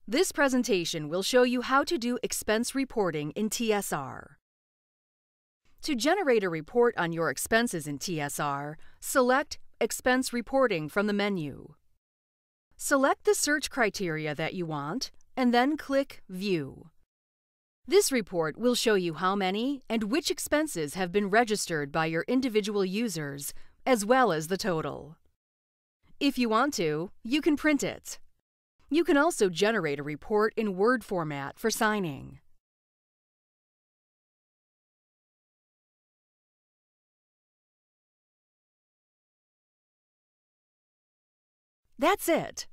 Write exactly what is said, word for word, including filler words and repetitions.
This presentation will show you how to do expense reporting in T S R. To generate a report on your expenses in T S R, select Expense Reporting from the menu. Select the search criteria that you want, and then click View. This report will show you how many and which expenses have been registered by your individual users, as well as the total. If you want to, you can print it. You can also generate a report in Word format for signing. That's it.